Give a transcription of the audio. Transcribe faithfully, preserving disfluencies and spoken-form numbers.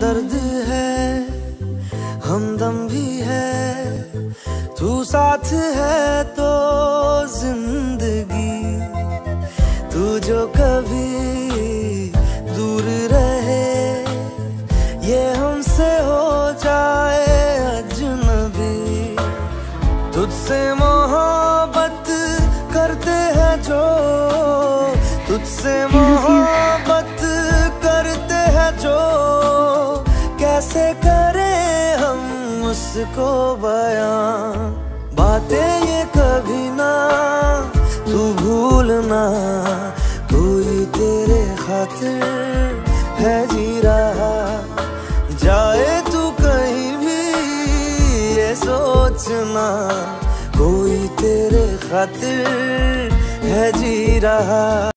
दर्द है हमदम भी है, तू साथ है तो जिंदगी, तू जो कभी दूर रहे ये हमसे हो जाए अजनबी। तुझसे मोहब्बत करते हैं जो, तुझसे मोहब्बत करते हैं जो, कैसे करें हम उसको बयां। बातें ये कभी ना तू भूलना, कोई तेरे खातिर है जी रहा। जाए तू कहीं भी ये सोचना, कोई तेरे खातिर है जी रहा।